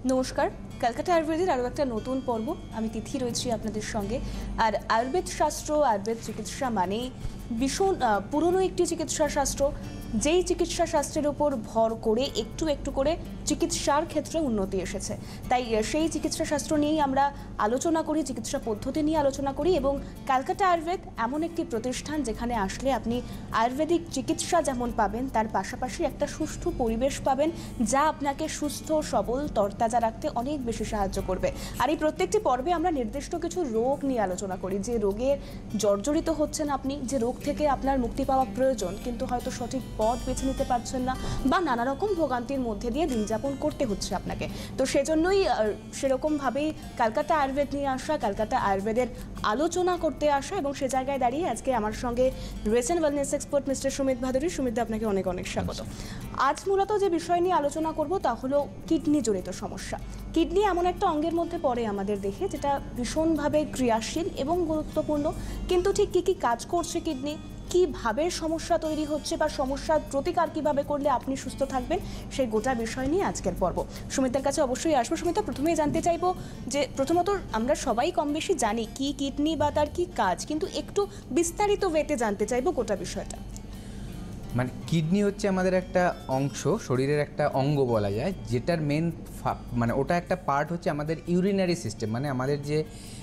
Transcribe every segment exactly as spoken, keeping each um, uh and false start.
নমস্কার, ক্যালকাটা আয়ুর্বেদের আরও একটা নতুন পর্ব। আমি তিথি রয়েছি আপনাদের সঙ্গে। আর আয়ুর্বেদ শাস্ত্র, আয়ুর্বেদ চিকিৎসা মানে ভীষণ পুরনো একটি চিকিৎসা শাস্ত্র, যেই চিকিৎসা শাস্ত্রের উপর ভর করে একটু একটু করে চিকিৎসার ক্ষেত্রে উন্নতি এসেছে। তাই সেই চিকিৎসা শাস্ত্র নিয়েই আমরা আলোচনা করি, চিকিৎসা পদ্ধতি নিয়ে আলোচনা করি। এবং ক্যালকাটা আয়ুর্বেদ এমন একটি প্রতিষ্ঠান যেখানে আসলে আপনি আয়ুর্বেদিক চিকিৎসা যেমন পাবেন, তার পাশাপাশি একটা সুস্থ পরিবেশ পাবেন, যা আপনাকে সুস্থ সবল তরতাজা রাখতে অনেক বেশি সাহায্য করবে। আর এই প্রত্যেকটি পর্বে আমরা নির্দিষ্ট কিছু রোগ নিয়ে আলোচনা করি, যে রোগে জর্জরিত হচ্ছেন আপনি, যে রোগ থেকে আপনার মুক্তি পাওয়া প্রয়োজন, কিন্তু হয়তো সঠিক পথ বেছে নিতে পারছেন না, বা নানা রকম ভোগান্তির মধ্যে দিয়ে দিন যাপন করতে হচ্ছে আপনাকে। তো সেজন্যই সেরকমভাবেই ক্যালকাটা আয়ুর্বেদ নিয়ে আসা, ক্যালকাটা আয়ুর্বেদের আলোচনা করতে আসা। এবং সে জায়গায় দাঁড়িয়ে আজকে আমার সঙ্গে রয়েছেন wellness expert mister Sumit Bhaduri. Sumit, আপনাকে অনেক অনেক স্বাগত। আজ মূলত যে বিষয় নিয়ে আলোচনা করব তা হলো কিডনি জনিত সমস্যা। কিডনি এমন একটা অঙ্গের মধ্যে পড়ে আমাদের দেহে, যেটা ভীষণভাবে ক্রিয়াশীল এবং গুরুত্বপূর্ণ। কিন্তু ঠিক কী কী কাজ করছে কিডনি, কীভাবে সমস্যা তৈরি হচ্ছে, বা সমস্যার প্রতিকার কীভাবে করলে আপনি সুস্থ থাকবেন, সেই গোটা বিষয় নিয়ে আজকের পর্ব। সুমিতার কাছে অবশ্যই আসবো। সুমিতা, প্রথমেই জানতে চাইবো যে প্রথমত আমরা সবাই কম বেশি জানি কি কিডনি বা তার কি কাজ, কিন্তু একটু বিস্তারিত ওয়েতে জানতে চাইবো গোটা বিষয়টা। মানে কিডনি হচ্ছে আমাদের একটা অংশ, শরীরের একটা অঙ্গ বলা যায়, যেটার মেন মানে ওটা একটা পার্ট হচ্ছে আমাদের ইউরিনারি সিস্টেম, মানে আমাদের যে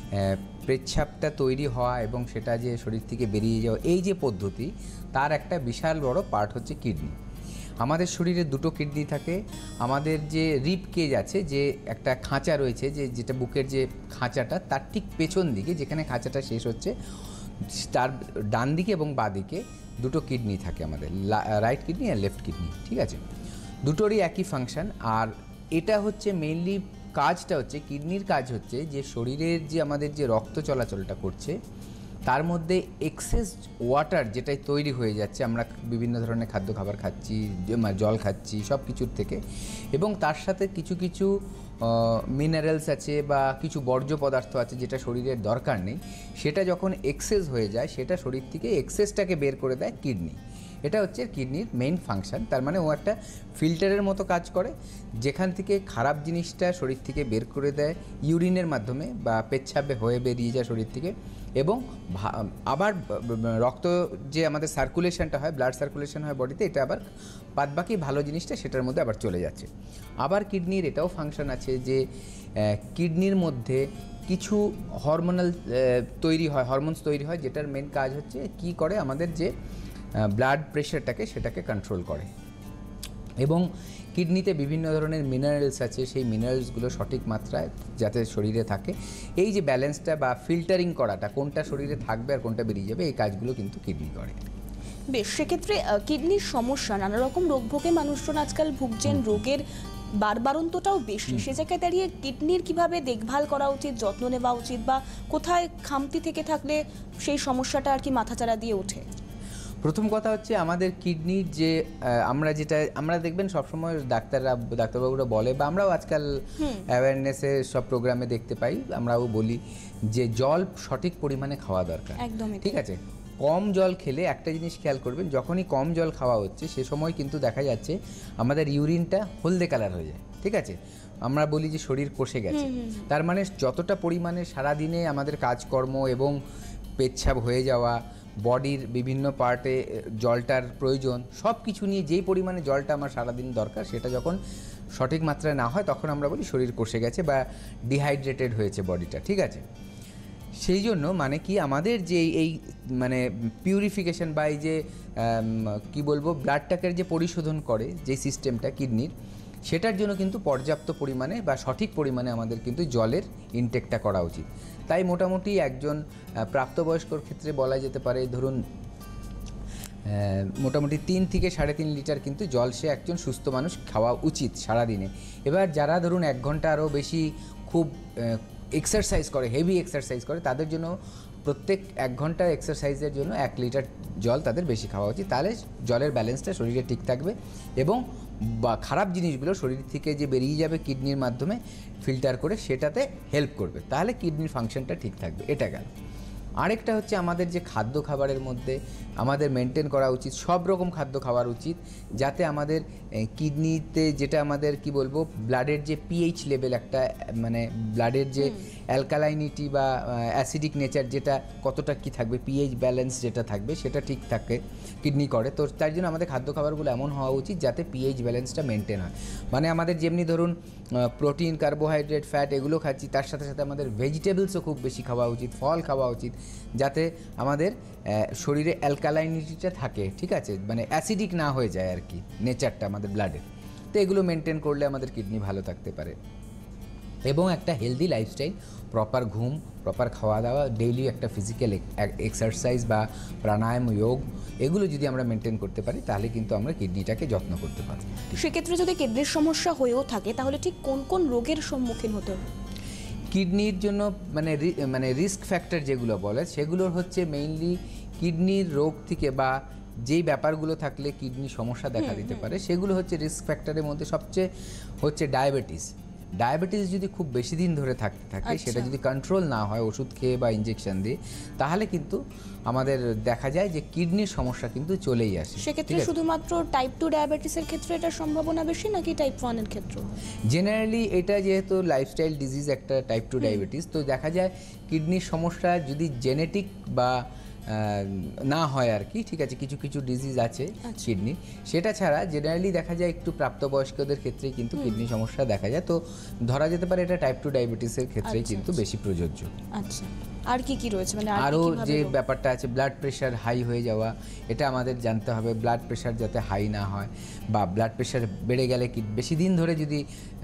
পেচ্ছাপটা তৈরি হওয়া এবং সেটা যে শরীর থেকে বেরিয়ে যাওয়া, এই যে পদ্ধতি, তার একটা বিশাল বড় পার্ট হচ্ছে কিডনি। আমাদের শরীরে দুটো কিডনি থাকে। আমাদের যে রিব কেজ আছে, যে একটা খাঁচা রয়েছে, যে যেটা বুকের যে খাঁচাটা, তার ঠিক পেছন দিকে যেখানে খাঁচাটা শেষ হচ্ছে, তার ডান দিকে এবং বাঁ দিকে দুটো কিডনি থাকে আমাদের, রাইট কিডনি আর লেফট কিডনি। ঠিক আছে, দুটোরই একই ফাংশন। আর এটা হচ্ছে মেইনলি কাজটা হচ্ছে, কিডনির কাজ হচ্ছে যে শরীরের যে আমাদের যে রক্ত চলাচলটা করছে, তার মধ্যে এক্সেস ওয়াটার যেটাই তৈরি হয়ে যাচ্ছে, আমরা বিভিন্ন ধরনের খাদ্য খাবার খাচ্ছি, জল খাচ্ছি, সব কিছুর থেকে, এবং তার সাথে কিছু কিছু মিনারেলস আছে বা কিছু বর্জ্য পদার্থ আছে যেটা শরীরের দরকার নেই, সেটা যখন এক্সেস হয়ে যায়, সেটা শরীর থেকে এক্সেসটাকে বের করে দেয় কিডনি। এটা হচ্ছে কিডনির মেইন ফাংশন। তার মানে ও একটা ফিল্টারের মতো কাজ করে, যেখান থেকে খারাপ জিনিসটা শরীর থেকে বের করে দেয় ইউরিনের মাধ্যমে বা পেচ্ছাপে হয়ে বেরিয়ে যায় শরীর থেকে, এবং আবার রক্ত যে আমাদের সার্কুলেশনটা হয়, ব্লাড সার্কুলেশন হয় বডিতে, এটা আবার বাদ বাকি ভালো জিনিসটা সেটার মধ্যে আবার চলে যাচ্ছে। আবার কিডনির এটাও ফাংশন আছে যে কিডনির মধ্যে কিছু হরমোনাল তৈরি হয়, হরমোনস তৈরি হয়, যেটার মেন কাজ হচ্ছে কি করে, আমাদের যে ব্লাড প্রেশারটাকে সেটাকে কন্ট্রোল করে। এবং কিডনিতে বিভিন্ন ধরনের মিনারেলস আছে, সেই মিনারেলসগুলো সঠিক মাত্রায় যাতে শরীরে থাকে, এই যে ব্যালেন্সটা বা ফিল্টারিং করাটা, কোনটা শরীরে থাকবে আর কোনটা বেরিয়ে যাবে, এই কাজগুলো কিন্তু কিডনি করে। বেশ, সেক্ষেত্রে কিডনির সমস্যা, নানা রকম রোগ ভোগে মানুষজন আজকাল ভুগছেন, রোগের বারবারন্তটাও বেশি। সে জায়গায় দাঁড়িয়ে কিডনির কিভাবে দেখভাল করা উচিত, যত্ন নেওয়া উচিত, বা কোথায় খামতি থেকে থাকলে সেই সমস্যাটা আর কি মাথাচাড়া দিয়ে ওঠে? প্রথম কথা হচ্ছে আমাদের কিডনির যে আমরা যেটা আমরা দেখবেন সবসময় ডাক্তাররা ডাক্তারবাবুরা বলে, বা আমরাও আজকাল অ্যাওয়ারনেসে সব প্রোগ্রামে দেখতে পাই, আমরাও বলি যে জল সঠিক পরিমাণে খাওয়া দরকার। একদমই ঠিক আছে। কম জল খেলে একটা জিনিস খেয়াল করবেন, যখনই কম জল খাওয়া হচ্ছে সে সময় কিন্তু দেখা যাচ্ছে আমাদের ইউরিনটা হলদে কালার হয়ে যায়। ঠিক আছে, আমরা বলি যে শরীর কষে গেছে। তার মানে যতটা পরিমাণে সারাদিনে আমাদের কাজকর্ম এবং পেচ্ছাপ হয়ে যাওয়া, বডির বিভিন্ন পার্টে জলটার প্রয়োজন, সব কিছু নিয়ে যেই পরিমাণে জলটা আমার সারাদিন দরকার, সেটা যখন সঠিক মাত্রায় না হয়, তখন আমরা বলি শরীর কষে গেছে বা ডিহাইড্রেটেড হয়েছে বডিটা। ঠিক আছে, সেই জন্য মানে কি আমাদের যে এই মানে পিউরিফিকেশন বা এই যে কি বলবো ব্লাডটাকে যে পরিশোধন করে যে সিস্টেমটা কিডনির, সেটার জন্য কিন্তু পর্যাপ্ত পরিমাণে বা সঠিক পরিমাণে আমাদের কিন্তু জলের ইনটেকটা করা উচিত। তাই মোটামুটি একজন প্রাপ্তবয়স্কর ক্ষেত্রে বলা যেতে পারে, ধরুন মোটামুটি তিন থেকে সাড়ে তিন লিটার কিন্তু জল সে একজন সুস্থ মানুষ খাওয়া উচিত সারাদিনে। এবার যারা ধরুন এক ঘন্টা আরও বেশি খুব এক্সারসাইজ করে, হেভি এক্সারসাইজ করে, তাদের জন্য প্রত্যেক এক ঘন্টা এক্সারসাইজের জন্য এক লিটার জল তাদের বেশি খাওয়া উচিত। তাহলে জলের ব্যালেন্সটা শরীরে ঠিক থাকবে এবং বা খারাপ জিনিসগুলো শরীর থেকে যে বেরিয়ে যাবে কিডনির মাধ্যমে ফিল্টার করে, সেটাতে হেল্প করবে, তাহলে কিডনির ফাংশনটা ঠিক থাকবে। এটা গেল। আরেকটা হচ্ছে আমাদের যে খাদ্য খাবারের মধ্যে আমাদের মেনটেন করা উচিত, সব রকম খাদ্য খাওয়ার উচিত, যাতে আমাদের কিডনিতে যেটা আমাদের কি বলবো ব্লাডের যে পিএইচ লেভেল একটা মানে ব্লাডের যে অ্যালকালাইনিটি বা অ্যাসিডিক নেচার যেটা কতটা কি থাকবে, পিএইচ ব্যালেন্স যেটা থাকবে সেটা ঠিক থাকে কিডনি করে। তো তার জন্য আমাদের খাদ্য খাবারগুলো এমন হওয়া উচিত যাতে পিএইচ ব্যালেন্সটা মেনটেন হয়। মানে আমাদের যেমনি ধরুন প্রোটিন, কার্বোহাইড্রেট, ফ্যাট এগুলো খাচ্ছি, তার সাথে সাথে আমাদের ভেজিটেবলসও খুব বেশি খাওয়া উচিত, ফল খাওয়া উচিত, যাতে আমাদের শরীরে অ্যালকালাইনিটিটা থাকে, ঠিক আছে, মানে অ্যাসিডিক না হয়ে যায় আর কি নেচারটা আমাদের ব্লাডের। তো এগুলো মেনটেন করলে আমাদের কিডনি ভালো থাকতে পারে। এবং একটা হেলদি লাইফস্টাইল, প্রপার ঘুম, প্রপার খাওয়া দাওয়া, ডেইলি একটা ফিজিক্যাল এক্সারসাইজ বা প্রাণায়াম, যোগ, এগুলো যদি আমরা মেনটেন করতে পারি তাহলে কিন্তু আমরা কিডনিটাকে যত্ন করতে পারি। সেক্ষেত্রে যদি কিডনির সমস্যা হয়েও থাকে তাহলে ঠিক কোন কোন রোগের সম্মুখীন হতে হবে? কিডনির জন্য মানে মানে রিস্ক ফ্যাক্টর যেগুলো বলে সেগুলোর হচ্ছে মেইনলি কিডনির রোগ থেকে বা যেই ব্যাপারগুলো থাকলে কিডনি সমস্যা দেখা দিতে পারে সেগুলো হচ্ছে রিস্ক ফ্যাক্টরের মধ্যে সবচেয়ে হচ্ছে ডায়াবেটিস। ডায়াবেটিস যদি খুব বেশি দিন ধরে থাকতে থাকে, সেটা যদি কন্ট্রোল না হয় ওষুধ খেয়ে বা ইনজেকশন দিয়ে, তাহলে কিন্তু আমাদের দেখা যায় যে কিডনির সমস্যা কিন্তু চলেই আসে। সেক্ষেত্রে শুধুমাত্র টাইপ টু ডায়াবেটিসের ক্ষেত্রে এটার সম্ভাবনা বেশি নাকি টাইপ ওয়ান এর ক্ষেত্রে? জেনারেলি এটা যেহেতু লাইফস্টাইল ডিজিজ একটা টাইপ টু ডায়াবেটিস, তো দেখা যায় কিডনির সমস্যা যদি জেনেটিক বা না হয় আর কি, ঠিক আছে, কিছু কিছু ডিজিজ আছে কিডনি, সেটা ছাড়া জেনারেলি দেখা যায় একটু প্রাপ্তবয়স্কদের ক্ষেত্রেই কিন্তু কিডনি সমস্যা দেখা যায়। তো ধরা যেতে পারে এটা টাইপ টু ডায়াবেটিসের ক্ষেত্রেই কিন্তু বেশি প্রযোজ্য। আচ্ছা, আর কি কি রয়েছে? মানে আরও যে ব্যাপারটা আছে ব্লাড প্রেশার হাই হয়ে যাওয়া, এটা আমাদের জানতে হবে। ব্লাড প্রেশার যাতে হাই না হয় বা ব্লাড প্রেশার বেড়ে গেলে কি বেশি দিন ধরে যদি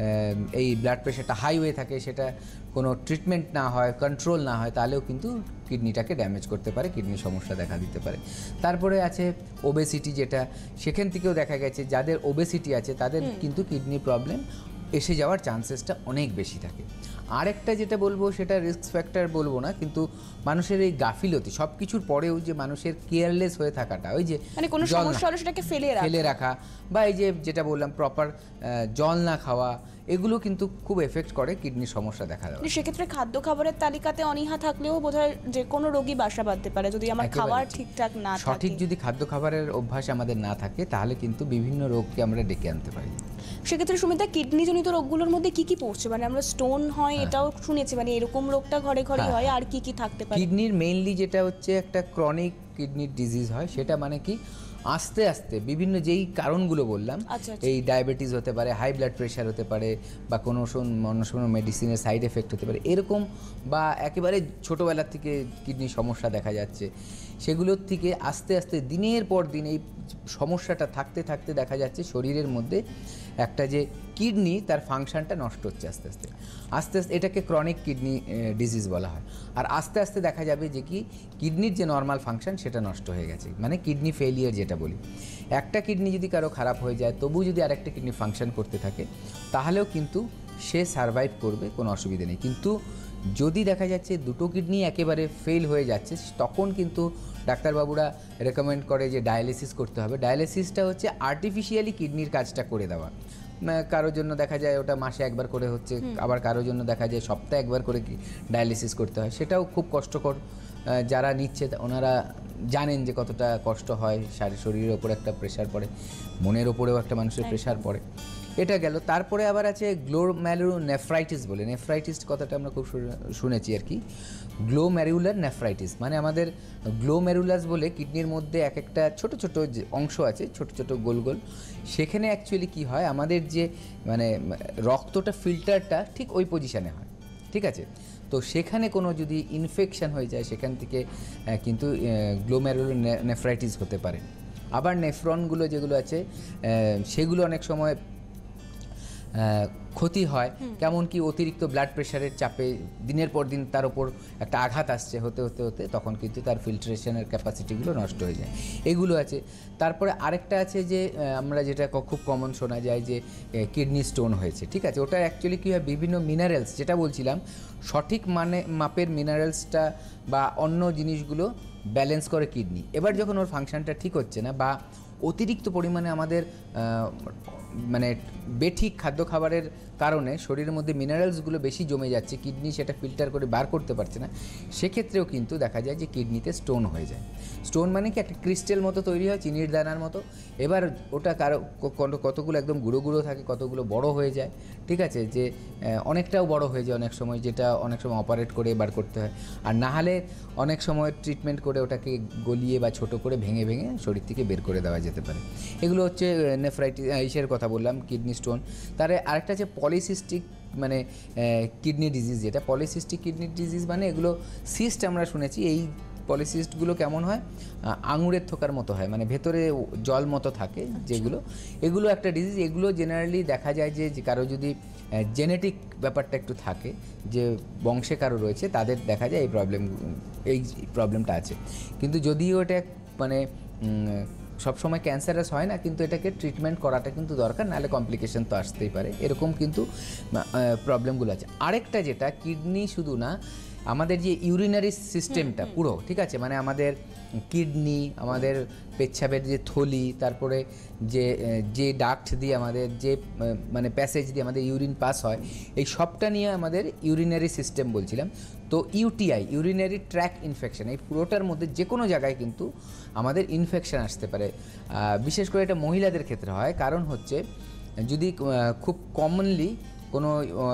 এই ব্লাড প্রেশারটা হাই হয়ে থাকে, সেটা কোনো ট্রিটমেন্ট না হয়, কন্ট্রোল না হয়, তাহলেও কিন্তু কিডনিটাকে ড্যামেজ করতে পারে, কিডনির সমস্যা দেখা দিতে পারে। তারপরে আছে ওবেসিটি, যেটা সেখান থেকেও দেখা গেছে যাদের ওবেসিটি আছে তাদের কিন্তু কিডনি প্রবলেম এসে যাওয়ার চান্সেসটা অনেক বেশি থাকে। আরেকটা যেটা বলবো সেটা রিস্ক ফ্যাক্টর বলবো না, কিন্তু মানুষের এই গাফিলতি, সব কিছুর পরেও যে মানুষের কেয়ারলেস হয়ে থাকাটা, ওই যে মানে কোনো সমস্যা হলে সেটাকে ফেলে রাখা ফেলে রাখা বা এই যে যেটা বললাম প্রপার জল না খাওয়া, এগুলো কিন্তু খুব এফেক্ট করে কিডনির সমস্যা দেখা দেয়। সেক্ষেত্রে খাদ্য খাবারের তালিকাতে অনীহা থাকলেও বোধহয় যে কোনো রোগী বাসা বাঁধতে পারে যদি আমার খাবার ঠিকঠাক না থাকে। সঠিক যদি খাদ্য খাবারের অভ্যাস আমাদের না থাকে তাহলে কিন্তু বিভিন্ন রোগকে আমরা ডেকে আনতে পারি। সেক্ষেত্রে সুমিতা, কিডনি জনিত রোগগুলোর মধ্যে কি কি পড়ছে? মানে আমরা স্টোন হয় এটাও শুনেছি, মানে এরকম রোগটা ঘরে ঘরে হয়, আর কি কি থাকতে পারে? কিডনির মেইনলি যেটা হচ্ছে একটা ক্রনিক কিডনির ডিজিজ হয়, সেটা মানে কি আস্তে আস্তে বিভিন্ন যেই কারণগুলো বললাম, এই ডায়াবেটিস হতে পারে, হাই ব্লাড প্রেশার হতে পারে, বা কোনো কোনো মেডিসিনের সাইড এফেক্ট হতে পারে এরকম, বা একেবারে ছোটোবেলার থেকে কিডনি সমস্যা দেখা যাচ্ছে, সেগুলোর থেকে আস্তে আস্তে দিনের পর দিন এই সমস্যাটা থাকতে থাকতে দেখা যাচ্ছে শরীরের মধ্যে একটা যে কিডনি তার ফাংশনটা নষ্ট হচ্ছে আস্তে আস্তে আস্তে আস্তে এটাকে ক্রনিক কিডনি ডিজিজ বলা হয়। আর আস্তে আস্তে দেখা যাবে যে কি কিডনির যে নর্মাল ফাংশন সেটা নষ্ট হয়ে গেছে, মানে কিডনি ফেলিয়ার যেটা বলি। একটা কিডনি যদি কারো খারাপ হয়ে যায় তবু যদি আরেকটা কিডনি ফাংশন করতে থাকে তাহলেও কিন্তু সে সারভাইভ করবে, কোনো অসুবিধা নেই। কিন্তু যদি দেখা যাচ্ছে দুটো কিডনি একেবারে ফেল হয়ে যাচ্ছে তখন কিন্তু ডাক্তারবাবুরা রেকমেন্ড করে যে ডায়ালিসিস করতে হবে। ডায়ালিসিসটা হচ্ছে আর্টিফিশিয়ালি কিডনির কাজটা করে দেওয়া। কারোর জন্য দেখা যায় ওটা মাসে একবার করে হচ্ছে, আবার কারোর জন্য দেখা যায় সপ্তাহে একবার করে কি ডায়ালিসিস করতে হয়, সেটাও খুব কষ্টকর। যারা নিচ্ছে ওনারা জানেন যে কতটা কষ্ট হয়, শরীরের ওপর একটা প্রেশার পড়ে, মনের ওপরেও একটা মানুষের প্রেশার পড়ে। এটা গেল। তারপরে আবার আছে গ্লোমেরুলোনেফ্রাইটিস বলে, নেফ্রাইটিস কথাটা আমরা খুব শুনেছি আর কি। গ্লোমেরুলার নেফ্রাইটিস মানে আমাদের গ্লোমেরুলাস বলে কিডনির মধ্যে এক একটা ছোট ছোট যে অংশ আছে, ছোট ছোট গোল গোল, সেখানে অ্যাকচুয়ালি কি হয় আমাদের যে মানে রক্তটা ফিল্টারটা ঠিক ওই পজিশানে হয়, ঠিক আছে। তো সেখানে কোনো যদি ইনফেকশন হয়ে যায় সেখান থেকে কিন্তু গ্লোমেরুলোনেফ্রাইটিস হতে পারে। আবার নেফ্রনগুলো যেগুলো আছে সেগুলো অনেক সময় ক্ষতি হয়, কেমন কি অতিরিক্ত ব্লাড প্রেশারের চাপে দিনের পর দিন তার উপর একটা আঘাত আসছে হতে হতে হতে তখন কিন্তু তার ফিল্ট্রেশনের ক্যাপাসিটিগুলো নষ্ট হয়ে যায়, এগুলো আছে। তারপরে আরেকটা আছে যে আমরা যেটা খুব কমন শোনা যায় যে কিডনি স্টোন হয়েছে, ঠিক আছে। ওটা অ্যাকচুয়ালি কী হয়, বিভিন্ন মিনারেলস যেটা বলছিলাম সঠিক মানে মাপের মিনারেলসটা বা অন্য জিনিসগুলো ব্যালেন্স করে কিডনি। এবার যখন ওর ফাংশনটা ঠিক হচ্ছে না বা অতিরিক্ত পরিমাণে আমাদের মানে বেঠিক খাদ্য খাবারের কারণে শরীরের মধ্যে মিনারেলসগুলো বেশি জমে যাচ্ছে, কিডনি সেটা ফিল্টার করে বার করতে পারছে না, সেক্ষেত্রেও কিন্তু দেখা যায় যে কিডনিতে স্টোন হয়ে যায়। স্টোন মানে কি একটা ক্রিস্টাল মতো তৈরি হয়, চিনির দানার মতো। এবার ওটা কারো কতগুলো একদম গুঁড়ো গুঁড়ো থাকে, কতগুলো বড় হয়ে যায়, ঠিক আছে, যে অনেকটাও বড় হয়ে যায় অনেক সময়, যেটা অনেক সময় অপারেট করে বার করতে হয়। আর না হলে অনেক সময় ট্রিটমেন্ট করে ওটাকে গলিয়ে বা ছোট করে ভেঙে ভেঙে শরীর থেকে বের করে দেওয়া যেতে পারে। এগুলো হচ্ছে নেফ্রাইটিস, ইসের কথা বললাম, কিডনি স্টোন। তার আরেকটা আছে পলিসিস্টিক মানে কিডনি ডিজিজ, যেটা পলিসিস্টিক কিডনি ডিজিজ মানে এগুলো সিস্ট আমরা শুনেছি। এই পলিসিস্টগুলো কেমন হয়, আঙুরের থোকার মতো হয়, মানে ভেতরে জল মতো থাকে যেগুলো, এগুলো একটা ডিজিজ। এগুলো জেনারেলি দেখা যায় যে কারো যদি জেনেটিক ব্যাপারটা একটু থাকে, যে বংশে কারো রয়েছে, তাদের দেখা যায় এই প্রবলেম এই প্রবলেমটা আছে। কিন্তু যদিও এটা মানে সবসময় ক্যান্সারাস হয় না, কিন্তু এটাকে ট্রিটমেন্ট করাটা কিন্তু দরকার, নাহলে কমপ্লিকেশন তো আসতেই পারে। এরকম কিন্তু প্রবলেমগুলো আছে। আরেকটা যেটা কিডনি শুধু না, আমাদের যে ইউরিনারি সিস্টেমটা পুরো, ঠিক আছে, মানে আমাদের কিডনি, আমাদের পেচ্ছাপের যে থলি, তারপরে যে যে ডাক্ট দিয়ে আমাদের যে মানে প্যাসেজ দিয়ে আমাদের ইউরিন পাস হয়, এই সবটা নিয়ে আমাদের ইউরিনারি সিস্টেম বলছিলাম। তো ইউটিআই, ইউরিনারি ট্র্যাক ইনফেকশন, এই পুরোটার মধ্যে যে কোনো জায়গায় কিন্তু আমাদের ইনফেকশন আসতে পারে। বিশেষ করে এটা মহিলাদের ক্ষেত্রে হয়, কারণ হচ্ছে যদি খুব কমনলি কোনো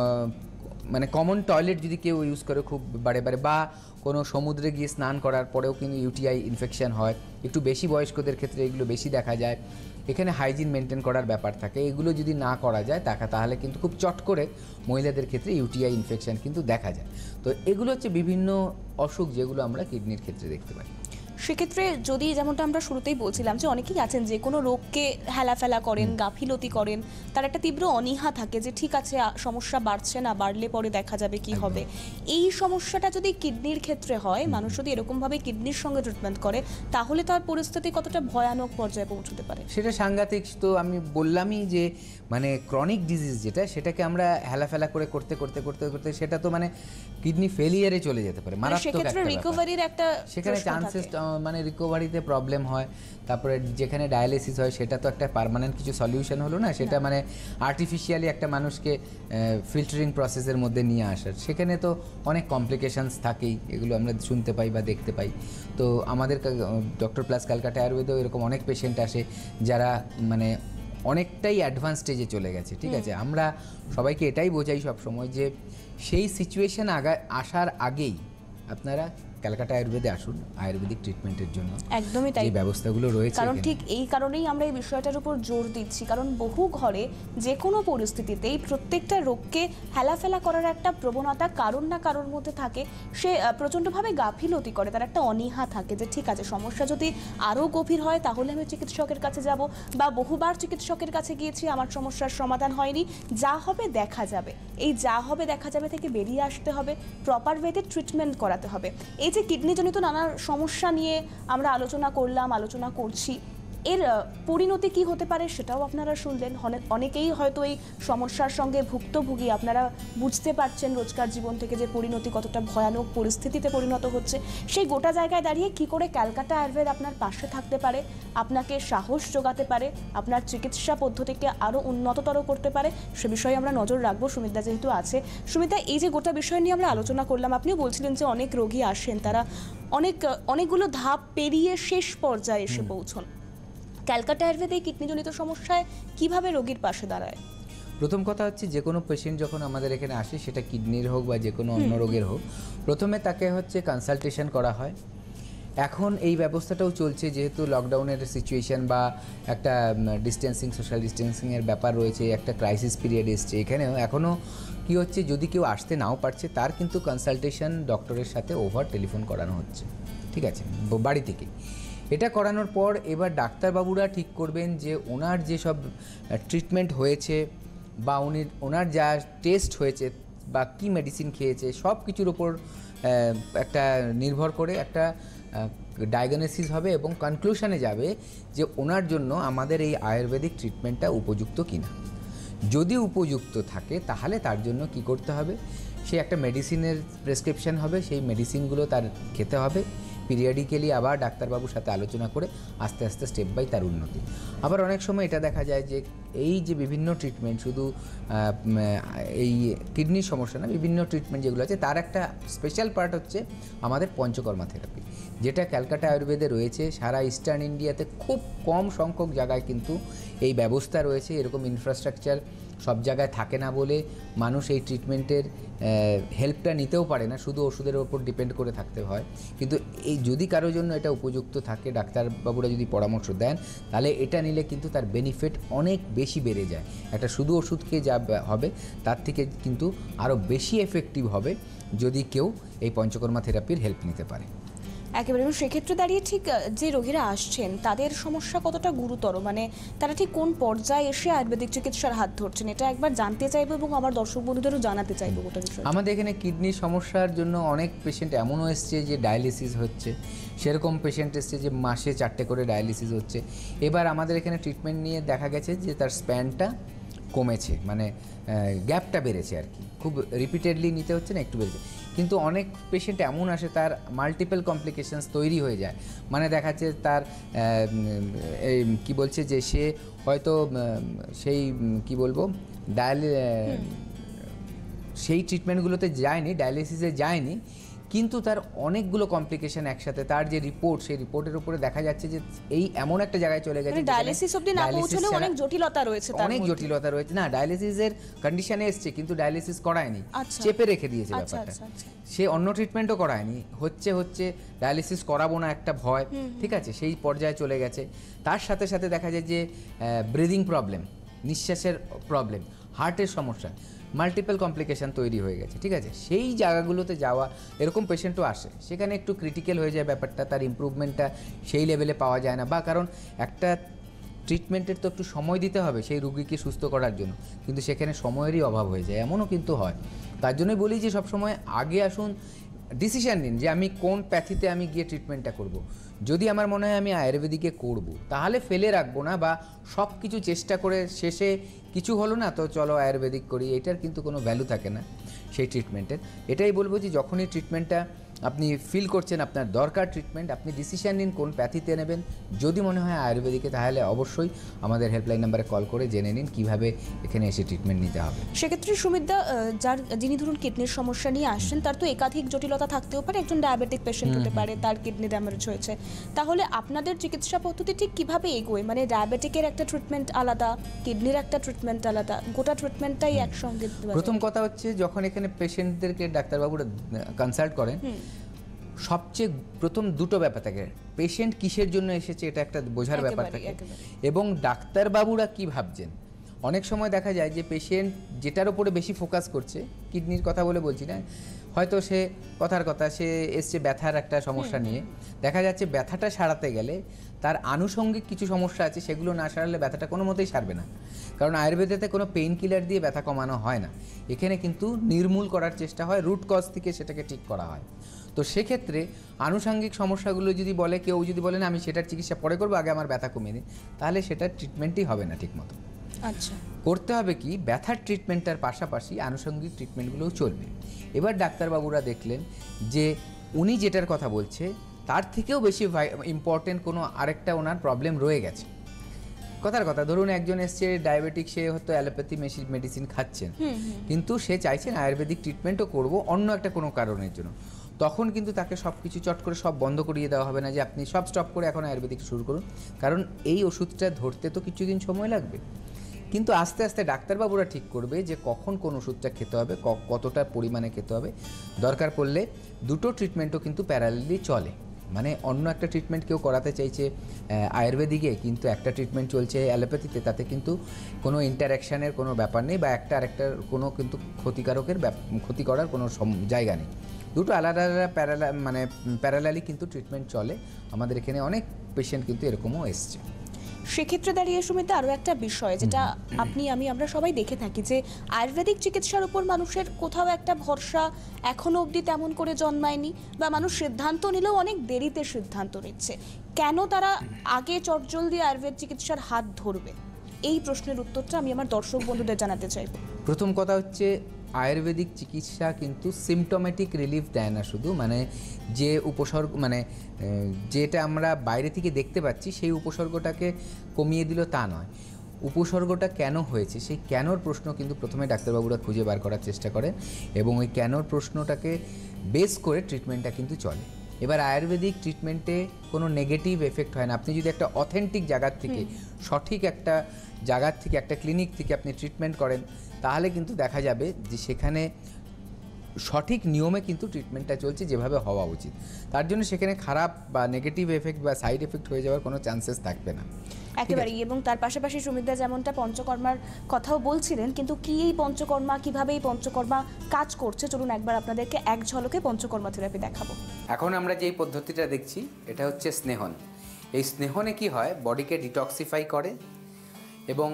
মানে কমন টয়লেট যদি কেউ ইউজ করে খুব বারে বারে, বা কোনো সমুদ্রে গিয়ে স্নান করার পরেও কিন্তু ইউটিআই ইনফেকশন হয়। একটু বেশি বয়স্কদের ক্ষেত্রে এগুলো বেশি দেখা যায়। এখানে হাইজিন মেনটেন করার ব্যাপার থাকে, এগুলো যদি না করা যায় তাকে তাহলে কিন্তু খুব চট করে মহিলাদের ক্ষেত্রে ইউটিআই ইনফেকশন কিন্তু দেখা যায়। তো এগুলো হচ্ছে বিভিন্ন অসুখ যেগুলো আমরা কিডনির ক্ষেত্রে দেখতে পাই। সেক্ষেত্রে যদি যেমনটা আমরা শুরুতেই বলছিলাম যে অনেকেই আছেন যে কোনো রোগকে হেলাফেলা করেন, গাফিলতি করেন, তার একটা তীব্র অনীহা থাকে যে ঠিক আছে সমস্যা বাড়ছে না, বাড়লে পরে দেখা যাবে কি হবে। এই সমস্যাটা যদি কিডনির ক্ষেত্রে হয়, মানুষ যদি এরকমভাবে কিডনির সঙ্গে ট্রিটমেন্ট করে, তাহলে তার পরিস্থিতি কতটা ভয়ানক পর্যায়ে পৌঁছতে পারে? সেটা সাংঘাতিক। তো আমি বললামই যে মানে ক্রনিক ডিজিজ যেটা, সেটাকে আমরা হেলাফেলা করে করতে করতে করতে করতে সেটা তো মানে কিডনি ফেলিয়ারে চলে যেতে পারে, মারাত্মক একটা রিকভারির একটা সেখানে চান্সেস মানে রিকভারিতে প্রবলেম হয়। তারপরে যেখানে ডায়ালিসিস হয় সেটা তো একটা পার্মানেন্ট কিছু সলিউশন হলো না, সেটা মানে আর্টিফিশিয়ালি একটা মানুষকে ফিল্টারিং প্রসেসের মধ্যে নিয়ে আসার, সেখানে তো অনেক কমপ্লিকেশনস থাকেই, এগুলো আমরা শুনতে পাই বা দেখতে পাই। তো আমাদের ডক্টর প্লাস ক্যালকাটা আয়ুর্বেদেও এরকম অনেক পেশেন্ট আসে যারা মানে অনেকটাই অ্যাডভান্স স্টেজে চলে গেছে, ঠিক আছে। আমরা সবাইকে এটাই বোঝাই সবসময় যে সেই সিচুয়েশন আগা আসার আগেই আপনারা ক্যালকাটা আয়ুর্বেদে আসুন আয়ুর্বেদিক ট্রিটমেন্টের জন্য। একদমই তাই, এই ব্যবস্থাগুলো রয়েছে। কারণ ঠিক এই কারণেই আমরা এই বিষয়টার উপর জোর দিচ্ছি, কারণ বহু ঘরে যে কোনো পরিস্থিতিতেই প্রত্যেকটা রোগকে হেলাফেলা করার একটা প্রবণতা কারণ না কারোর মধ্যে থাকে। সে প্রচণ্ডভাবে গাফিলতি করে, তার একটা অনীহা থাকে যে ঠিক আছে সমস্যা যদি আরও গভীর হয় তাহলে আমি চিকিৎসকের কাছে যাব, বা বহুবার চিকিৎসকের কাছে গিয়েছি আমার সমস্যার সমাধান হয়নি, যা হবে দেখা যাবে। এই যা হবে দেখা যাবে থেকে বেরিয়ে আসতে হবে, প্রপার ওয়েতে ট্রিটমেন্ট করাতে হবে। এই যে কিডনিজনিত নানা সমস্যা নিয়ে আমরা আলোচনা করলাম, আলোচনা করছি, এর পরিণতি কি হতে পারে সেটাও আপনারা শুনলেন। অনেকেই হয়তো এই সমস্যার সঙ্গে ভুক্তভোগী, আপনারা বুঝতে পারছেন রোজকার জীবন থেকে যে পরিণতি কতটা ভয়ানক পরিস্থিতিতে পরিণত হচ্ছে। সেই গোটা জায়গায় দাঁড়িয়ে কি করে ক্যালকাটা আয়ুর্বেদ আপনার পাশে থাকতে পারে, আপনাকে সাহস যোগাতে পারে, আপনার চিকিৎসা পদ্ধতিকে আরও উন্নততর করতে পারে, সে বিষয়ে আমরা নজর রাখবো। সুমিতা যেহেতু আছে, সুমিতা এই যে গোটা বিষয় নিয়ে আমরা আলোচনা করলাম, আপনিও বলছিলেন যে অনেক রোগী আসেন, তারা অনেক অনেকগুলো ধাপ পেরিয়ে শেষ পর্যায়ে এসে পৌঁছন। ক্যালকাটা আয়ুর্বেদে কিডনিজনিত সমস্যায় কিভাবে রোগীর পাশে দাঁড়ায়? প্রথম কথা হচ্ছে যে কোনো পেশেন্ট যখন আমাদের এখানে আসে, সেটা কিডনির হোক বা যে কোনো অন্য রোগের হোক, প্রথমে তাকে হচ্ছে কনসালটেশন করা হয়। এখন এই ব্যবস্থাটাও চলছে, যেহেতু লকডাউনের সিচুয়েশন বা একটা ডিস্টেন্সিং সোশ্যাল ডিস্টেন্সিংয়ের ব্যাপার রয়েছে, একটা ক্রাইসিস পিরিয়ড এসছে, এখানেও এখনও কী হচ্ছে, যদি কেউ আসতে নাও পারছে তার কিন্তু কনসালটেশন ডক্টরের সাথে ওভার টেলিফোন করানো হচ্ছে, ঠিক আছে, বাড়ি থেকে। এটা করানোর পর এবার ডাক্তারবাবুরা ঠিক করবেন যে ওনার যেসব ট্রিটমেন্ট হয়েছে বা উনি ওনার যা টেস্ট হয়েছে বা কী মেডিসিন খেয়েছে, সব কিছুর ওপর একটা নির্ভর করে একটা ডায়াগনোসিস হবে এবং কনক্লুশনে যাবে যে ওনার জন্য আমাদের এই আয়ুর্বেদিক ট্রিটমেন্টটা উপযুক্ত কিনা। যদি উপযুক্ত থাকে তাহলে তার জন্য কি করতে হবে, সে একটা মেডিসিনের প্রেসক্রিপশন হবে, সেই মেডিসিনগুলো তার খেতে হবে। পিরিয়ডিক্যালি আবার ডাক্তারবাবুর সাথে আলোচনা করে আস্তে আস্তে স্টেপ বাই তার উন্নতি। আবার অনেক সময় এটা দেখা যায় যে এই যে বিভিন্ন ট্রিটমেন্ট, শুধু এই কিডনির সমস্যা না, বিভিন্ন ট্রিটমেন্ট যেগুলো আছে তার একটা স্পেশাল পার্ট হচ্ছে আমাদের পঞ্চকর্মা থেরাপি, যেটা ক্যালকাটা আয়ুর্বেদে রয়েছে। সারা ইস্টার্ন ইন্ডিয়াতে খুব কম সংখ্যক জায়গায় কিন্তু এই ব্যবস্থা রয়েছে। এরকম ইনফ্রাস্ট্রাকচার সব জায়গায় থাকে না বলে মানুষ এই ট্রিটমেন্টের হেল্পটা নিতেও পারে না, শুধু ওষুধের ওপর ডিপেন্ড করে থাকতে হয়। কিন্তু এই যদি কারোর জন্য এটা উপযুক্ত থাকে, ডাক্তারবাবুরা যদি পরামর্শ দেন, তাহলে এটা নিলে কিন্তু তার বেনিফিট অনেক বেশি বেড়ে যায়। একটা শুধু ওষুধ খেয়ে যা হবে তার থেকে কিন্তু আরও বেশি এফেক্টিভ হবে যদি কেউ এই পঞ্চকর্মা থেরাপির হেল্প নিতে পারে। একেবারে। এবং সেক্ষেত্রে দাঁড়িয়ে ঠিক যে রোগীরা আসছেন তাদের সমস্যা কতটা গুরুতর, মানে তারা ঠিক কোন পর্যায়ে এসে আয়ুর্বেদিক চিকিৎসার হাত ধরছেন, এটা একবার জানতে চাইবো এবং আমার দর্শক বন্ধুদেরও জানাতে চাইবো গোটা বিষয়। আমাদের এখানে কিডনির সমস্যার জন্য অনেক পেশেন্ট এমনও এসছে যে ডায়ালিসিস হচ্ছে, সেরকম পেশেন্ট এসছে যে মাসে চারটে করে ডায়ালিসিস হচ্ছে। এবার আমাদের এখানে ট্রিটমেন্ট নিয়ে দেখা গেছে যে তার স্প্যানটা কমেছে, মানে গ্যাপটা বেড়েছে আর কি, খুব রিপিটেডলি নিতে হচ্ছে না, একটু বেড়েছে। কিন্তু অনেক পেশেন্ট এমন আসে তার মাল্টিপল কমপ্লিকেশনস তৈরি হয়ে যায়, মানে দেখাচ্ছে তার এই কী বলছে যে সে হয়তো সেই কি বলবো ডায়ালি সেই ট্রিটমেন্টগুলোতে যায়নি, ডায়ালিসিসে যায়নি, কিন্তু তার অনেকগুলো কমপ্লিকেশন একসাথে, তার যে রিপোর্ট সেই রিপোর্টের উপরে দেখা যাচ্ছে যে এই এমন একটা জায়গায় চলে গেছে, ডায়ালিসিস অবধি না পৌঁছলেও অনেক জটিলতা রয়েছে, তার অনেক জটিলতা রয়েছে। না, ডায়ালিসিসের কন্ডিশনে এসছে কিন্তু ডায়ালিসিস করায়নি, চেপে রেখে দিয়েছে ব্যাপারটা। সে অন্য ট্রিটমেন্টও করায়নি, হচ্ছে হচ্ছে ডায়ালিসিস করাবো না একটা ভয়, ঠিক আছে, সেই পর্যায়ে চলে গেছে। তার সাথে সাথে দেখা যায় যে ব্রিদিং প্রবলেম, নিঃশ্বাসের প্রবলেম, হার্টের সমস্যা, মাল্টিপল কমপ্লিকেশান তৈরি হয়ে গেছে, ঠিক আছে। সেই জায়গাগুলোতে যাওয়া, এরকম পেশেন্টও আসে, সেখানে একটু ক্রিটিক্যাল হয়ে যায় ব্যাপারটা, তার ইমপ্রুভমেন্টটা সেই লেভেলে পাওয়া যায় না, বা কারণ একটা ট্রিটমেন্টের তো একটু সময় দিতে হবে সেই রুগীকে সুস্থ করার জন্য, কিন্তু সেখানে সময়েরই অভাব হয়ে যায়, এমনও কিন্তু হয়। তার জন্যই বলি যে সবসময় আগে আসুন, ডিসিশান নিন যে আমি কোন প্যাথিতে আমি গিয়ে ট্রিটমেন্টটা করব। যদি আমার মনে হয় আমি আয়ুর্বেদিকে করব, তাহলে ফেলে রাখবো না, বা সব কিছু চেষ্টা করে শেষে কিছু হলো না তো চলো আয়ুর্বেদিক করি, এটার কিন্তু কোনো ভ্যালু থাকে না সেই ট্রিটমেন্টের। এটাই বলবো যে যখনই ট্রিটমেন্টটা আপনি ফিল করছেন আপনার দরকার ট্রিটমেন্ট, আপনি ডিসিশান নিন কোন প্যাথিতে নেবেন। যদি মনে হয় আয়ুর্বেদিকে, তাহলে অবশ্যই আমাদের হেল্পলাইন নাম্বারে কল করে জেনে নিন কীভাবে এখানে এসে ট্রিটমেন্ট নিতে হবে। সেক্ষেত্রে সুমিতদা, যার যিনি ধরুন কিডনির সমস্যা নিয়ে আসছেন, তার তো একাধিক জটিলতা থাকতেও পারে, একজন ডায়াবেটিক পেশেন্ট হতে পারে, তার কিডনি ড্যামেজ হয়েছে, তাহলে আপনাদের চিকিৎসা পদ্ধতি ঠিক কীভাবে এগোয়? মানে ডায়াবেটিকের একটা ট্রিটমেন্ট আলাদা, কিডনির একটা ট্রিটমেন্ট আলাদা, গোটা ট্রিটমেন্টটাই একসঙ্গে? প্রথম কথা হচ্ছে যখন এখানে পেশেন্টদেরকে ডাক্তারবাবুরা কনসাল্ট করেন, সবচেয়ে প্রথম দুটো ব্যাপার থাকে, পেশেন্ট কিসের জন্য এসেছে এটা একটা বোঝার ব্যাপার থাকে, এবং ডাক্তারবাবুরা কি ভাবছেন। অনেক সময় দেখা যায় যে পেশেন্ট যেটার উপরে বেশি ফোকাস করছে, কিডনির কথা বলে বলছি না, হয়তো সে কথার কথা সে এসছে ব্যথার একটা সমস্যা নিয়ে, দেখা যাচ্ছে ব্যথাটা সারাতে গেলে তার আনুষঙ্গিক কিছু সমস্যা আছে, সেগুলো না সারালে ব্যথাটা কোনো মতেই সারবে না। কারণ আয়ুর্বেদেতে কোনো পেইন কিলার দিয়ে ব্যথা কমানো হয় না, এখানে কিন্তু নির্মূল করার চেষ্টা হয়, রুট কজ থেকে সেটাকে ঠিক করা হয়। তো সেক্ষেত্রে আনুষঙ্গিক সমস্যাগুলো যদি বলে, কেউ যদি বলেন আমি সেটার চিকিৎসা পরে করবো, আগে আমার ব্যথা কমিয়ে দিন, তাহলে সেটার ট্রিটমেন্টই হবে না ঠিক মতো। আচ্ছা, করতে হবে কি, ব্যথার ট্রিটমেন্টটার পাশাপাশি আনুষঙ্গিক ট্রিটমেন্টগুলোও চলবে। এবার ডাক্তারবাবুরা দেখলেন যে উনি যেটার কথা বলছে তার থেকেও বেশি ইম্পর্টেন্ট কোনো আরেকটা ওনার প্রবলেম রয়ে গেছে। কথার কথা, ধরুন একজন এসছে ডায়াবেটিক, সে হয়তো অ্যালোপ্যাথি মেডিসিন খাচ্ছেন, কিন্তু সে চাইছেন আয়ুর্বেদিক ট্রিটমেন্টও করব অন্য একটা কোনো কারণের জন্য, তখন কিন্তু তাকে সব কিছু চট করে সব বন্ধ করিয়ে দেওয়া হবে না যে আপনি সব স্টপ করে এখন আয়ুর্বেদিক শুরু করুন, কারণ এই ওষুধটা ধরতে তো কিছুদিন সময় লাগবে। কিন্তু আস্তে আস্তে ডাক্তারবাবুরা ঠিক করবে যে কখন কোন ওষুধটা খেতে হবে, কতটা পরিমাণে খেতে হবে। দরকার পড়লে দুটো ট্রিটমেন্টও কিন্তু প্যারালালি চলে, মানে অন্য একটা ট্রিটমেন্ট কেউ করাতে চাইছে আয়ুর্বেদিকে, কিন্তু একটা ট্রিটমেন্ট চলছে অ্যালোপ্যাথিতে, তাতে কিন্তু কোনো ইন্টারাকশানের কোনো ব্যাপার নেই, বা একটা আরেকটার কোনো কিন্তু ক্ষতিকারকের ক্ষতি করার কোনো জায়গা নেই। দুটো আলাদা আলাদা প্যারালা মানে প্যারালালি কিন্তু ট্রিটমেন্ট চলে। আমাদের এখানে অনেক পেশেন্ট কিন্তু এরকমও এসছে। সেক্ষেত্রে দাঁড়িয়ে সুমিতা, আরও একটা বিষয় যেটা আপনি আমি আমরা সবাই দেখে থাকি, যে আয়ুর্বেদিক চিকিৎসার উপর মানুষের কোথাও একটা ভরসা এখনো অবধি তেমন করে জন্মায়নি, বা মানুষ সিদ্ধান্ত নিলেও অনেক দেরিতে সিদ্ধান্ত নিচ্ছে। কেন তারা আগে চটজলদি আয়ুর্বেদ চিকিৎসার হাত ধরবে? এই প্রশ্নের উত্তরটা আমি আমার দর্শক বন্ধুদের জানাতে চাইব। প্রথম কথা হচ্ছে আয়ুর্বেদিক চিকিৎসা কিন্তু সিমটোমেটিক রিলিফ দেয় না শুধু, মানে যে উপসর্গ মানে যেটা আমরা বাইরে থেকে দেখতে পাচ্ছি সেই উপসর্গটাকে কমিয়ে দিল তা নয়। উপসর্গটা কেন হয়েছে সেই কেনর প্রশ্ন কিন্তু প্রথমে ডাক্তারবাবুরা খুঁজে বার করার চেষ্টা করেন এবং ওই কেনর প্রশ্নটাকে বেস করে ট্রিটমেন্টটা কিন্তু চলে। এবার আয়ুর্বেদিক ট্রিটমেন্টে কোনো নেগেটিভ এফেক্ট হয় না। আপনি যদি একটা অথেন্টিক জায়গার থেকে, সঠিক একটা জায়গার থেকে, একটা ক্লিনিক থেকে আপনি ট্রিটমেন্ট করেন, তাহলে কিন্তু দেখা যাবে যে সেখানে সঠিক নিয়মে কিন্তু ট্রিটমেন্টটা চলছে যেভাবে হওয়া উচিত। তার জন্য সেখানে খারাপ বা নেগেটিভ এফেক্ট বা সাইড এফেক্ট হয়ে যাওয়ার কোনো চান্সেস থাকবে না একেবারেই। এবং তার পাশাপাশি সুমিতদা যেমনটা পঞ্চকর্মার কথাও বলছিলেন, কিন্তু কি এই পঞ্চকর্মা, কিভাবে এই পঞ্চকর্মা কাজ করছে, চলুন একবার আপনাদেরকে এক ঝলকে পঞ্চকর্মা থেরাপি দেখাবো। এখন আমরা যেই পদ্ধতিটা দেখছি এটা হচ্ছে স্নেহন। এই স্নেহনে কি হয়, বডিকে ডিটক্সিফাই করে এবং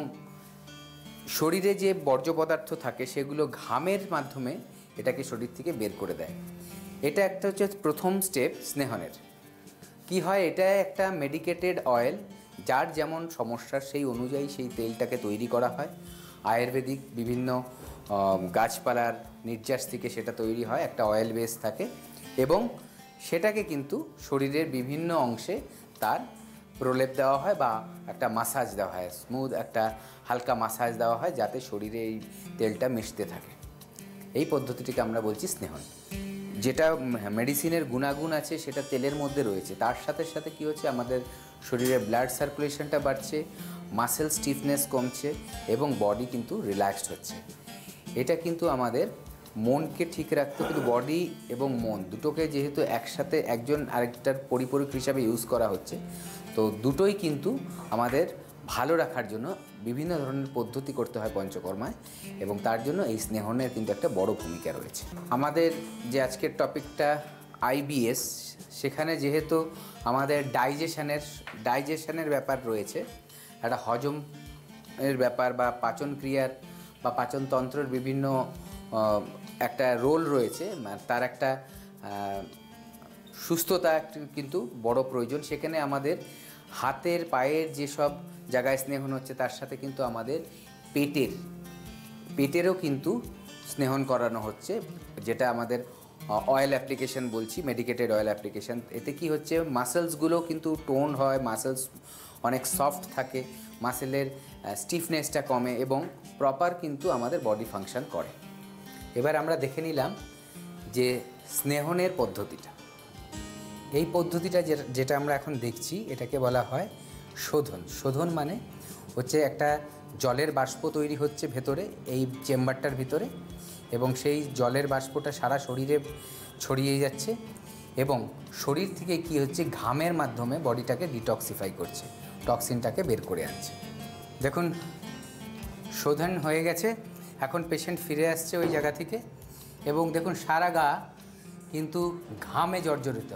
শরীরে যে বর্জ্য পদার্থ থাকে সেগুলো ঘামের মাধ্যমে এটাকে শরীর থেকে বের করে দেয়। এটা একটা হচ্ছে প্রথম স্টেপ স্নেহনের। কি হয়, এটা একটা মেডিকেটেড অয়েল, যার যেমন সমস্যা সেই অনুযায়ী সেই তেলটাকে তৈরি করা হয়। আয়ুর্বেদিক বিভিন্ন গাছপালার নির্যাস থেকে সেটা তৈরি হয়, একটা অয়েল বেস থাকে এবং সেটাকে কিন্তু শরীরের বিভিন্ন অংশে তার প্রলেপ দেওয়া হয় বা একটা মাসাজ দেওয়া হয়, স্মুথ একটা হালকা মাসাজ দেওয়া হয় যাতে শরীরে এই তেলটা মিশতে থাকে। এই পদ্ধতিটিকে আমরা বলছি স্নেহন। যেটা মেডিসিনের গুণাগুণ আছে সেটা তেলের মধ্যে রয়েছে, তার সাথে সাথে কী হচ্ছে, আমাদের শরীরে ব্লাড সার্কুলেশনটা বাড়ছে, মাসেল স্টিফনেস কমছে এবং বডি কিন্তু রিল্যাক্সড হচ্ছে। এটা কিন্তু আমাদের মনকে ঠিক রাখতে, কিন্তু বডি এবং মন দুটোকে যেহেতু একসাথে একজন আরেকটার পরিপূরক হিসাবে ইউজ করা হচ্ছে, তো দুটোই কিন্তু আমাদের ভালো রাখার জন্য বিভিন্ন ধরনের পদ্ধতি করতে হয় পঞ্চকর্মায় এবং তার জন্য এই স্নেহনের কিন্তু একটা বড় ভূমিকা রয়েছে। আমাদের যে আজকের টপিকটা আইবিএস, সেখানে যেহেতু আমাদের ডাইজেশনের ডাইজেশনের ব্যাপার রয়েছে, একটা হজম এর ব্যাপার বা পাচন ক্রিয়ার বা পাচনতন্ত্রের বিভিন্ন একটা রোল রয়েছে, তার একটা সুস্থতা কিন্তু বড় প্রয়োজন। সেখানে আমাদের হাতের পায়ের যেসব জায়গায় স্নেহন হচ্ছে তার সাথে কিন্তু আমাদের পেটের পেটেরও কিন্তু স্নেহন করানো হচ্ছে, যেটা আমাদের অয়েল অ্যাপ্লিকেশন বলছি, মেডিকেটেড অয়েল অ্যাপ্লিকেশন। এতে কি হচ্ছে, মাসেলসগুলো কিন্তু টোন হয়, মাসেলস অনেক সফট থাকে, মাসেলের স্টিফনেসটা কমে এবং প্রপার কিন্তু আমাদের বডি ফাংশন করে। এবার আমরা দেখে নিলাম যে স্নেহনের পদ্ধতিটা। এই পদ্ধতিটা যেটা আমরা এখন দেখছি এটাকে বলা হয় শোধন। শোধন মানে হচ্ছে একটা জলের বাষ্প তৈরি হচ্ছে ভেতরে, এই চেম্বারটার ভিতরে, এবং সেই জলের বাষ্পটা সারা শরীরে ছড়িয়ে যাচ্ছে এবং শরীর থেকে কি হচ্ছে, ঘামের মাধ্যমে বডিটাকে ডিটক্সিফাই করছে, টক্সিনটাকে বের করে আনছে। দেখুন শোধন হয়ে গেছে, এখন পেশেন্ট ফিরে আসছে ওই জায়গা থেকে এবং দেখুন সারা গা কিন্তু ঘামে জর্জরিত,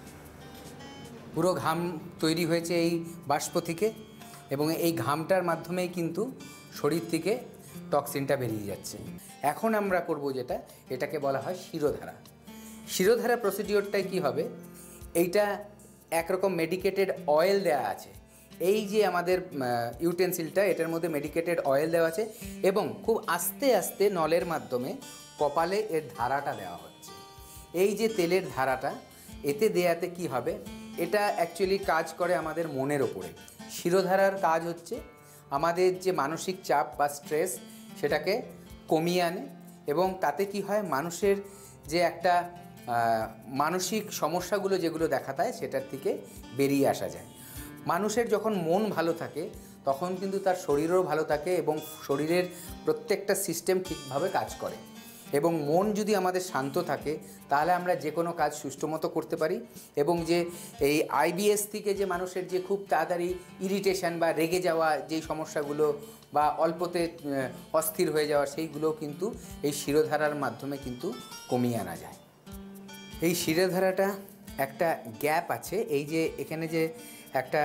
পুরো ঘাম তৈরি হয়েছে এই বাষ্প থেকে এবং এই ঘামটার মাধ্যমেই কিন্তু শরীর থেকে টক্সিনটা বেরিয়ে যাচ্ছে। এখন আমরা করব যেটা, এটাকে বলা হয় শিরোধারা। শিরোধারা প্রসিডিওরটাই কি হবে, এইটা একরকম মেডিকেটেড অয়েল দেওয়া আছে, এই যে আমাদের ইউটেন্সিলটা এটার মধ্যে মেডিকেটেড অয়েল দেওয়া আছে এবং খুব আস্তে আস্তে নলের মাধ্যমে কপালে এর ধারাটা দেওয়া হচ্ছে। এই যে তেলের ধারাটা এতে দেয়াতে কি হবে, এটা অ্যাকচুয়ালি কাজ করে আমাদের মনের ওপরে। শিরোধারার কাজ হচ্ছে আমাদের যে মানসিক চাপ বা স্ট্রেস সেটাকে কমিয়ে আনে এবং তাতে কি হয়, মানুষের যে একটা মানসিক সমস্যাগুলো যেগুলো দেখা দেয় সেটার থেকে বেরিয়ে আসা যায়। মানুষের যখন মন ভালো থাকে তখন কিন্তু তার শরীরও ভালো থাকে এবং শরীরের প্রত্যেকটা সিস্টেম ঠিকভাবে কাজ করে এবং মন যদি আমাদের শান্ত থাকে তাহলে আমরা যে কোনো কাজ সুষ্ঠুমতো করতে পারি এবং যে এই আইবিএস থেকে যে মানুষের যে খুব তাড়াতাড়ি ইরিটেশন বা রেগে যাওয়া যেই সমস্যাগুলো বা অল্পতে অস্থির হয়ে যাওয়া, সেইগুলো কিন্তু এই শিরোধারার মাধ্যমে কিন্তু কমিয়ে আনা যায়। এই শিরোধারাটা একটা গ্যাপ আছে, এই যে এখানে যে একটা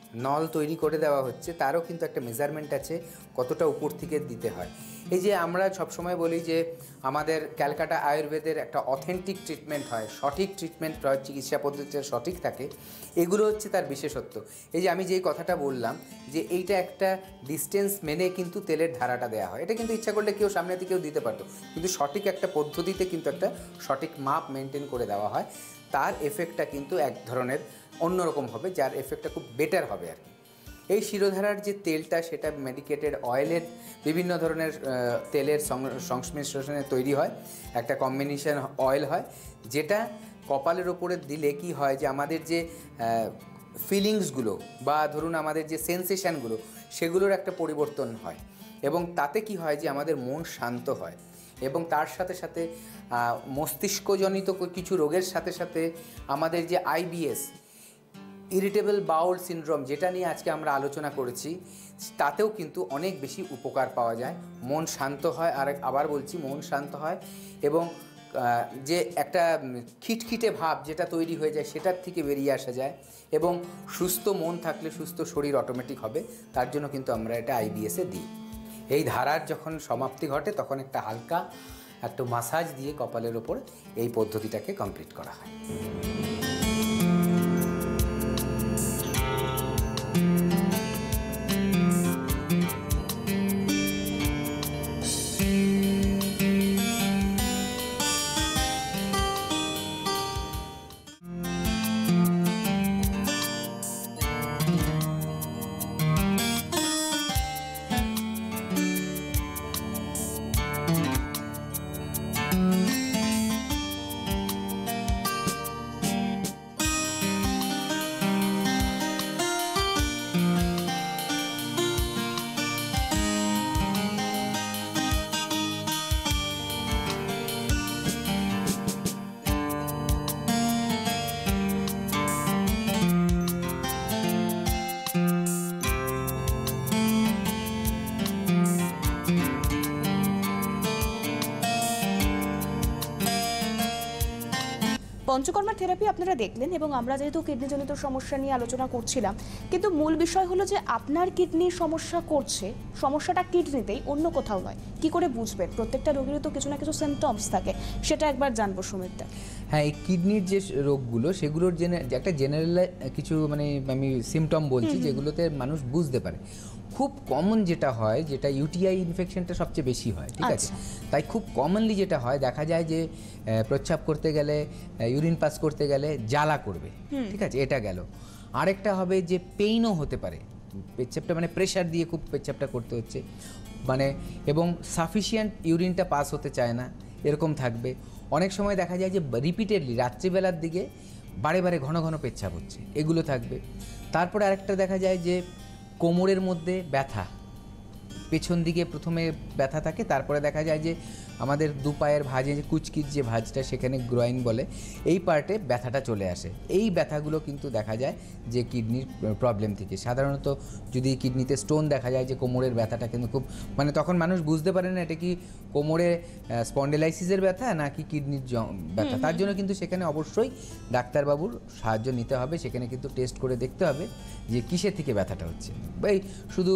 নল তৈরি করে দেওয়া হচ্ছে তারও কিন্তু একটা মেজারমেন্ট আছে কতটা উপর থেকে দিতে হয়। এই যে আমরা সবসময় বলি যে আমাদের ক্যালকাটা আয়ুর্বেদের একটা অথেন্টিক ট্রিটমেন্ট হয়, সঠিক ট্রিটমেন্ট চিকিৎসা পদ্ধতিটা সঠিক থাকে, এগুলো হচ্ছে তার বিশেষত্ব। এই যে আমি যেই কথাটা বললাম যে এইটা একটা ডিস্টেন্স মেনে কিন্তু তেলের ধারাটা দেওয়া হয়, এটা কিন্তু ইচ্ছা করলে কেউ সামনে থেকে কেউ দিতে পারতো, কিন্তু সঠিক একটা পদ্ধতিতে কিন্তু একটা সঠিক মাপ মেনটেন করে দেওয়া হয়, তার এফেক্টটা কিন্তু এক ধরনের অন্যরকম হবে, যার এফেক্টটা খুব বেটার হবে আর কি। এই শিরোধারার যে তেলটা সেটা মেডিকেটেড অয়েলের বিভিন্ন ধরনের তেলের সংমিশ্রণে তৈরি হয়, একটা কম্বিনেশন অয়েল হয়, যেটা কপালের ওপরে দিলে কি হয় যে আমাদের যে ফিলিংসগুলো বা ধরুন আমাদের যে সেন্সেশনগুলো সেগুলোর একটা পরিবর্তন হয়, এবং তাতে কি হয় যে আমাদের মন শান্ত হয়, এবং তার সাথে সাথে মস্তিষ্কজনিত কিছু রোগের সাথে সাথে আমাদের যে আইবিএস ইরিটেবল বাউল সিনড্রোম যেটা নিয়ে আজকে আমরা আলোচনা করেছি, তাতেও কিন্তু অনেক বেশি উপকার পাওয়া যায়, মন শান্ত হয়। আর আবার বলছি, মন শান্ত হয় এবং যে একটা খিটখিটে ভাব যেটা তৈরি হয়ে যায় সেটার থেকে বেরিয়ে আসা যায়, এবং সুস্থ মন থাকলে সুস্থ শরীর অটোমেটিক হবে, তার জন্য কিন্তু আমরা এটা আইবিএসে দিই। এই ধারার যখন সমাপ্তি ঘটে তখন একটা হালকা একটা মাসাজ দিয়ে কপালের ওপর এই পদ্ধতিটাকে কমপ্লিট করা হয়। পঞ্চকর্মা থেরাপি আপনারা দেখলেন, এবং আমরা যেহেতু কিডনিজনিত সমস্যা নিয়ে আলোচনা করছিলাম, কিন্তু মূল বিষয় হলো যে আপনার কিডনির সমস্যা করছে, সমস্যাটা কিডনিতেই, অন্য কোথাও নয়। কি করে বুঝবেন? প্রত্যেকটা রোগীরই তো কিছু না কিছু সিমটমস থাকে, সেটা একবার জানবো সুমিতদা। হ্যাঁ, এই কিডনির যে রোগগুলো সেগুলোর জেনে একটা জেনারেল কিছু মানে আমি সিমটম বলছি যেগুলোতে মানুষ বুঝতে পারে। খুব কমন যেটা হয়, যেটা ইউটিআই ইনফেকশনটা সবচেয়ে বেশি হয়, ঠিক আছে? তাই খুব কমনলি যেটা হয় দেখা যায় যে প্রস্রাব করতে গেলে, ইউরিন পাস করতে গেলে জ্বালা করবে, ঠিক আছে, এটা গেল। আরেকটা হবে যে পেইনও হতে পারে, পেচ্ছাপটা মানে প্রেশার দিয়ে খুব পেচ্ছাপটা করতে হচ্ছে মানে, এবং সাফিসিয়েন্ট ইউরিনটা পাস হতে চায় না, এরকম থাকবে। অনেক সময় দেখা যায় যে রিপিটেডলি রাত্রিবেলার দিকে বারে বারে ঘন ঘন পেচ্ছাপ হচ্ছে, এগুলো থাকবে। তারপরে আরেকটা দেখা যায় যে কোমরের মধ্যে ব্যথা, পেছন দিকে প্রথমে ব্যথা থাকে, তারপরে দেখা যায় যে আমাদের দু পায়ের ভাঁজে যে কুচকির যে ভাঁজটা সেখানে গ্রয়েন বলে, এই পার্টে ব্যথাটা চলে আসে। এই ব্যথাগুলো কিন্তু দেখা যায় যে কিডনির প্রবলেম থেকে। সাধারণত যদি কিডনিতে স্টোন দেখা যায় যে কোমরের ব্যথাটা কিন্তু খুব মানে তখন মানুষ বুঝতে পারে না এটা কি কোমরে স্পন্ডিলাইসিসের ব্যথা নাকি কিডনির ব্যথা। তার জন্য কিন্তু সেখানে অবশ্যই ডাক্তারবাবুর সাহায্য নিতে হবে, সেখানে কিন্তু টেস্ট করে দেখতে হবে যে কিসের থেকে ব্যথাটা হচ্ছে। এই শুধু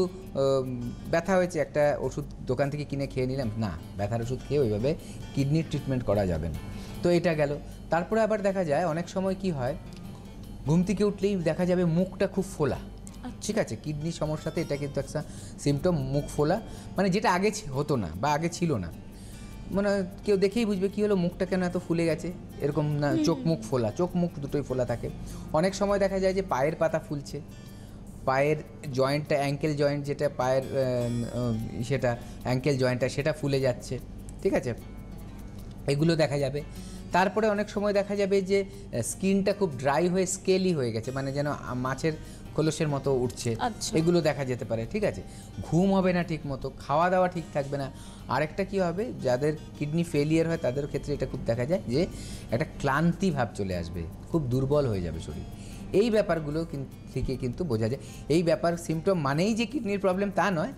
ব্যথা হয়েছে একটা ওষুধ দোকান থেকে কিনে খেয়ে নিলাম না, ব্যথার ওষুধ খেয়ে ওইভাবে কিডনির ট্রিটমেন্ট করা যাবে না। তো এটা গেল। তারপরে আবার দেখা যায় অনেক সময় কি হয়, ঘুম থেকে উঠলেই দেখা যাবে মুখটা খুব ফোলা, ঠিক আছে? কিডনি সমস্যাতে এটা কিন্তু একটা সিমটম, মুখ ফোলা, মানে যেটা আগে হতো না বা আগে ছিল না, মানে কেউ দেখেই বুঝবে কি হলো, মুখটা কেন এত ফুলে গেছে, এরকম না, চোখ মুখ ফোলা, চোখ মুখ দুটোই ফোলা থাকে। অনেক সময় দেখা যায় যে পায়ের পাতা ফুলছে, পায়ের জয়েন্টটা, অ্যাঙ্কেল জয়েন্ট যেটা পায়ের সেটা অ্যাঙ্কেল জয়েন্টটা সেটা ফুলে যাচ্ছে, ঠিক আছে, এগুলো দেখা যাবে। তারপরে অনেক সময় দেখা যাবে যে স্কিনটা খুব ড্রাই হয়ে স্কেলি হয়ে গেছে, মানে যেন মাছের খোলসের মতো উঠছে, এগুলো দেখা যেতে পারে, ঠিক আছে? ঘুম হবে না ঠিক মতো, খাওয়া দাওয়া ঠিক থাকবে না। আরেকটা কি হবে, যাদের কিডনি ফেলিয়ার হয় তাদের ক্ষেত্রে এটা খুব দেখা যায় যে একটা ক্লান্তি ভাব চলে আসবে, খুব দুর্বল হয়ে যাবে শরীর। এই ব্যাপারগুলো থেকে কিন্তু বোঝা যায়। এই ব্যাপার সিমটম মানেই যে কিডনির প্রবলেম তা নয়,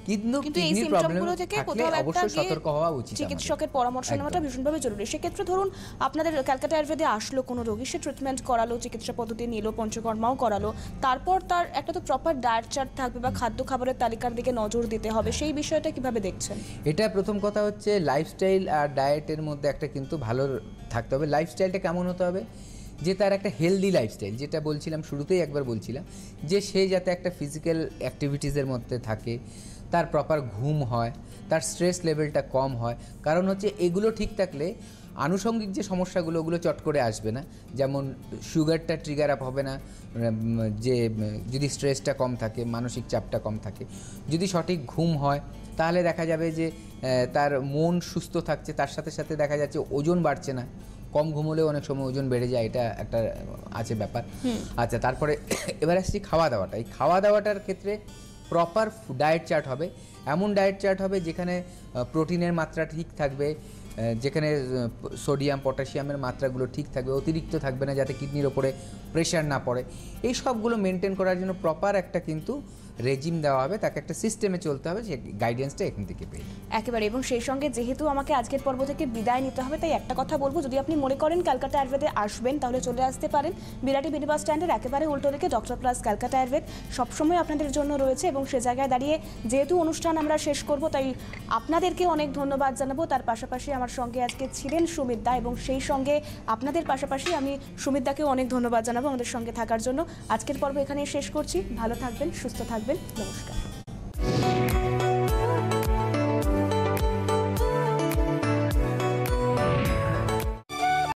কিন্তু কিন্তু এই কিডনির প্রবলেম সিমটমগুলো থেকে থাকলে কোথাও একটা অবশ্যই গিয়ে সতর্ক হওয়া উচিত আমাদের। চিকিৎসকের পরামর্শ নেওয়াটা একদম। ভীষণভাবে জরুরি। সেক্ষেত্রে ধরুন আপনাদের ক্যালকাটা আয়ুর্বেদে আসলো কোনো রোগী, সে ট্রিটমেন্ট করালো, চিকিৎসা পদ্ধতি নিল, পঞ্চকর্মাও করালো, তারপর তার একটা তো প্রপার ডায়েট চার্ট থাকবে বা খাদ্য খাবারের তালিকার দিকে নজর দিতে হবে, সেই বিষয়টা কিভাবে দেখছেন? এটা প্রথম কথা হচ্ছে লাইফস্টাইল আর ডায়েটের মধ্যে একটা কিন্তু ভালো থাকতে হবে। লাইফস্টাইলটা কেমন হতে হবে, যে তার একটা হেলদি লাইফস্টাইল, যেটা বলছিলাম শুরুতেই একবার বলছিলাম, যে সে যাতে একটা ফিজিক্যাল অ্যাক্টিভিটিসের মধ্যে থাকে, তার প্রপার ঘুম হয়, তার স্ট্রেস লেভেলটা কম হয়। কারণ হচ্ছে এগুলো ঠিক থাকলে আনুষঙ্গিক যে সমস্যাগুলো ওগুলো চট করে আসবে না। যেমন সুগারটা ট্রিগার আপ হবে না, উম, যে উম, যদি স্ট্রেসটা কম থাকে, মানসিক চাপটা কম থাকে। যদি সঠিক ঘুম হয় তাহলে দেখা যাবে যে আহ, তার মন সুস্থ থাকছে, তার সাথে সাথে দেখা যাচ্ছে ওজন বাড়ছে না। কম ঘুমোলেও অনেক সময় ওজন বেড়ে যায়, এটা একটা আছে ব্যাপার। আচ্ছা, তারপরে এবার আসছি খাওয়া দাওয়াটা। এই খাওয়া দাওয়াটার ক্ষেত্রে প্রপার ডায়েট চার্ট হবে, এমন ডায়েট চার্ট হবে যেখানে প্রোটিনের মাত্রা ঠিক থাকবে, যেখানে সোডিয়াম পটাশিয়ামের মাত্রাগুলো ঠিক থাকবে, অতিরিক্ত থাকবে না, যাতে কিডনির ওপরে প্রেশার না পড়ে। এই সবগুলো মেনটেন করার জন্য প্রপার একটা কিন্তু রেজিম দেওয়া হবে, তাকে একটা সিস্টেমে চলতে হবে, যে গাইডেন্সটা এখান থেকে পেয়ে। একেবারে। এবং সেই সঙ্গে যেহেতু আমাকে আজকের পর্ব থেকে বিদায় নিতে হবে, তাই একটা কথা বলবো, যদি আপনি মনে করেন ক্যালকাটা আয়ুর্বেদে আসবেন তাহলে চলে আসতে পারেন। বিরাটি বিডি বাস স্ট্যান্ডের একেবারে উল্টো দিকে ডক্টর প্লাস ক্যালকাটা আয়ুর্বেদ সবসময় আপনাদের জন্য রয়েছে। এবং সে জায়গায় দাঁড়িয়ে যেহেতু অনুষ্ঠান আমরা শেষ করব, তাই আপনাদেরকে অনেক ধন্যবাদ জানাবো। তার পাশাপাশি আমার সঙ্গে আজকে ছিলেন সুমিত দা, এবং সেই সঙ্গে আপনাদের পাশাপাশি আমি সুমিত দাকেও অনেক ধন্যবাদ জানাবো আমাদের সঙ্গে থাকার জন্য। আজকের পর্ব এখানেই শেষ করছি। ভালো থাকবেন, সুস্থ থাকবেন, নমস্কার।